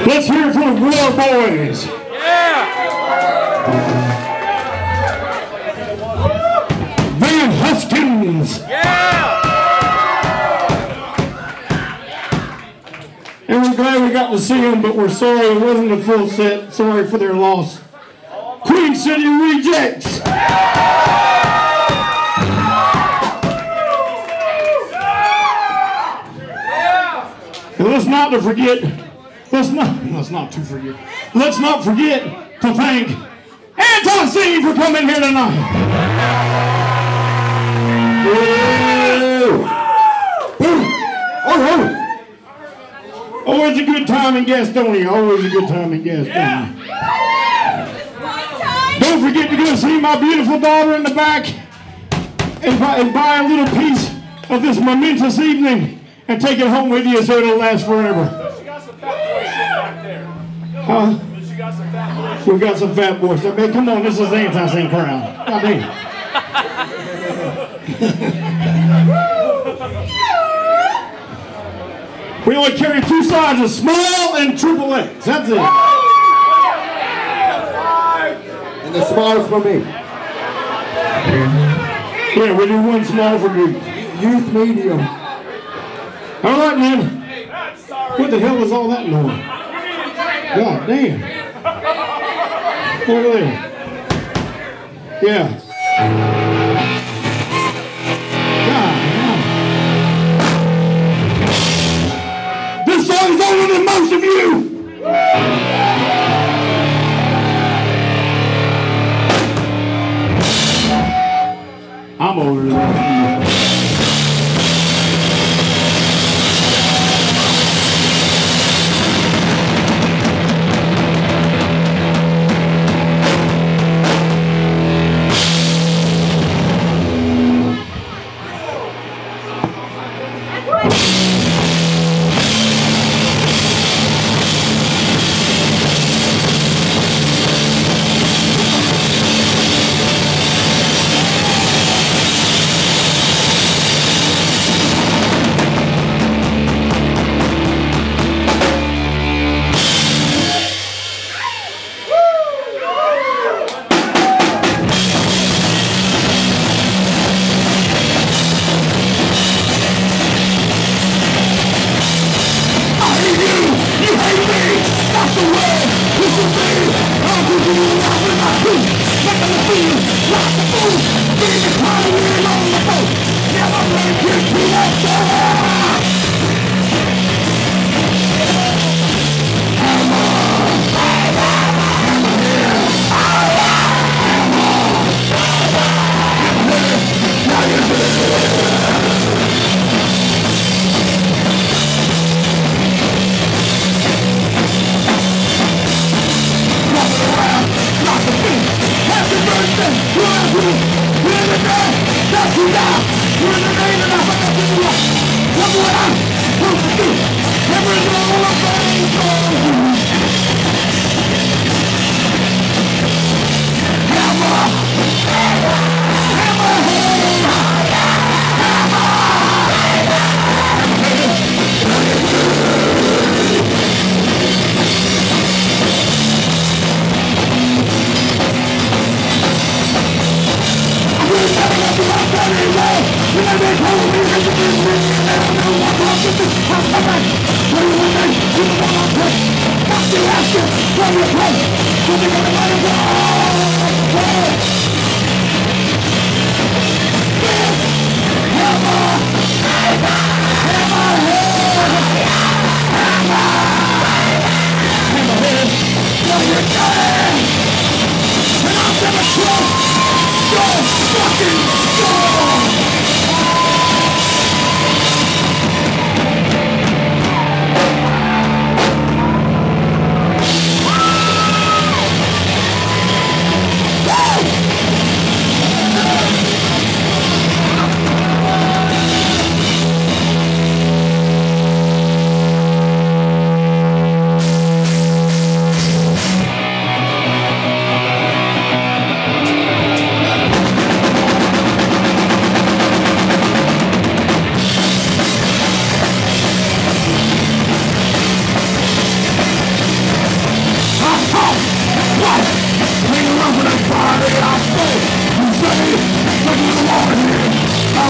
Let's hear it for the War Boys. Yeah! Van Huskins. Yeah! And we're glad we got to see them, but we're sorry it wasn't a full set. Sorry for their loss. Queen City Rejects. And let's not forget to thank Anton Singh for coming here tonight. Always a good time in Gastonia. Always a good time in Gastonia. Don't forget to go see my beautiful daughter in the back and buy a little piece of this momentous evening and take it home with you so it'll last forever. She got some fat boys sitting back there. Huh? She got some fat boys. We got some fat boys. I mean, come on, this is the Anti-Sing crowd. God damn. We only carry two sizes, small and triple X. That's it. And the small's for me. Yeah, we do one small for you. Youth medium. All right, man. What the hell was all that noise? God damn. Look at that. Yeah. God damn. This song's older than most of you. I'm older than most of you.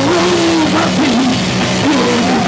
Liberty.